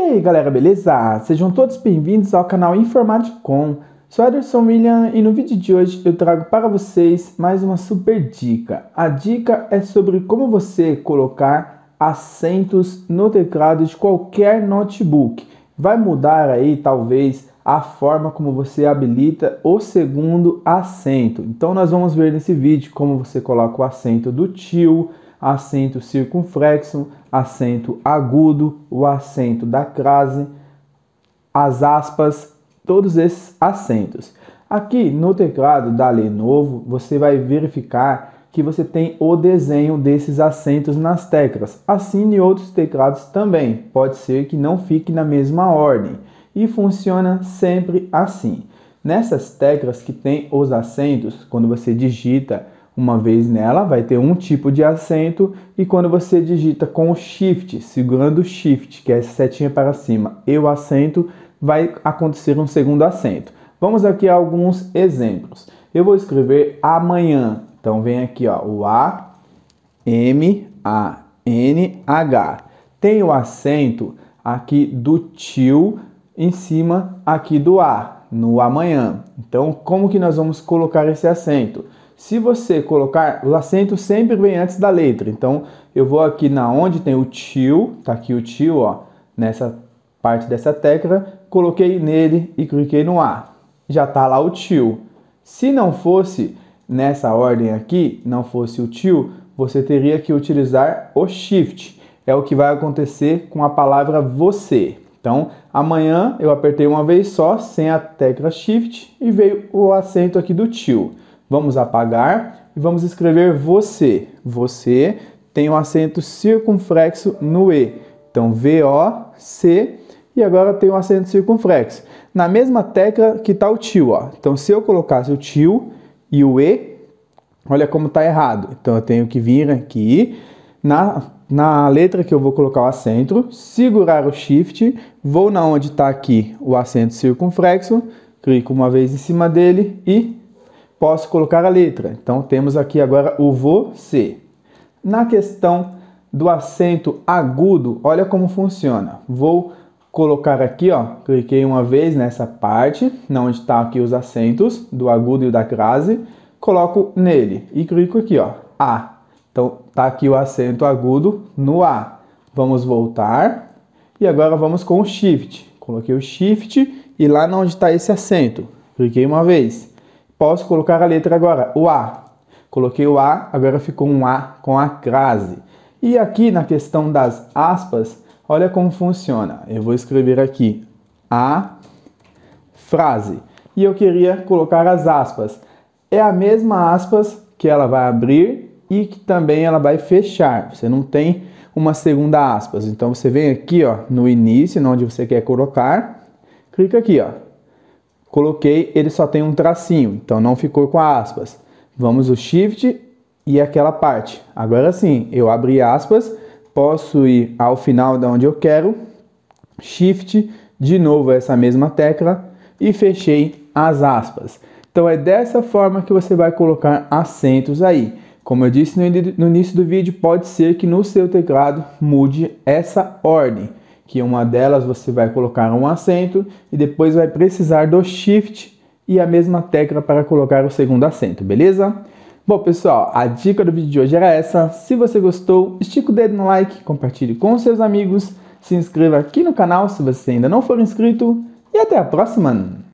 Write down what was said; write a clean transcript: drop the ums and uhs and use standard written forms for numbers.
aí galera, beleza? Sejam todos bem-vindos ao canal Informaticom. Sou Ederson William e no vídeo de hoje eu trago para vocês mais uma super dica. A dica é sobre como você colocar acentos no teclado de qualquer notebook. Vai mudar aí talvez a forma como você habilita o segundo acento. Então nós vamos ver nesse vídeo como você coloca o acento do tio, acento circunflexo, acento agudo, o acento da crase, as aspas, todos esses acentos. Aqui no teclado da Lenovo, você vai verificar que você tem o desenho desses acentos nas teclas. Assim em outros teclados também, pode ser que não fique na mesma ordem. E funciona sempre assim. Nessas teclas que tem os acentos, quando você digita uma vez nela, vai ter um tipo de acento, e quando você digita com o Shift, segurando o Shift, que é essa setinha para cima, e o acento, vai acontecer um segundo acento. Vamos aqui a alguns exemplos. Eu vou escrever amanhã. Então vem aqui ó, o A, M, A, N, H. Tem o acento aqui do tio em cima aqui do A, no amanhã. Então como que nós vamos colocar esse acento? Se você colocar, o acento sempre vem antes da letra. Então, eu vou aqui na onde tem o tio, tá aqui o tio, ó, nessa parte dessa tecla, coloquei nele e cliquei no A. Já tá lá o tio. Se não fosse nessa ordem aqui, não fosse o tio, você teria que utilizar o Shift. É o que vai acontecer com a palavra você. Então, amanhã eu apertei uma vez só, sem a tecla Shift, e veio o acento aqui do tio. Vamos apagar e vamos escrever você. Você tem um acento circunflexo no E. Então, V-O-C, e agora tem um acento circunflexo. Na mesma tecla que está o tio, ó. Então, se eu colocasse o tio e o E, olha como está errado. Então, eu tenho que vir aqui na letra que eu vou colocar o acento, segurar o Shift, vou na onde está aqui o acento circunflexo, clico uma vez em cima dele e posso colocar a letra. Então temos aqui agora o você. Na questão do acento agudo, olha como funciona. Vou colocar aqui, ó, cliquei uma vez nessa parte, onde está aqui os acentos do agudo e da crase, coloco nele e clico aqui, ó, A. Então tá aqui o acento agudo no A. Vamos voltar e agora vamos com o Shift. Coloquei o Shift e lá onde está esse acento, cliquei uma vez. Posso colocar a letra agora, o A. Coloquei o A, agora ficou um A com a crase. E aqui na questão das aspas, olha como funciona. Eu vou escrever aqui a frase. E eu queria colocar as aspas. É a mesma aspas que ela vai abrir e que também ela vai fechar. Você não tem uma segunda aspas. Então você vem aqui ó, no início, onde você quer colocar. Clica aqui, ó. Coloquei, ele só tem um tracinho, então não ficou com aspas. Vamos o Shift e aquela parte. Agora sim, eu abri aspas, posso ir ao final de onde eu quero, Shift, de novo essa mesma tecla e fechei as aspas. Então é dessa forma que você vai colocar acentos aí. Como eu disse no início do vídeo, pode ser que no seu teclado mude essa ordem. Que uma delas você vai colocar um acento e depois vai precisar do Shift e a mesma tecla para colocar o segundo acento, beleza? Bom pessoal, a dica do vídeo de hoje era essa. Se você gostou, estica o dedo no like, compartilhe com seus amigos, se inscreva aqui no canal se você ainda não for inscrito e até a próxima!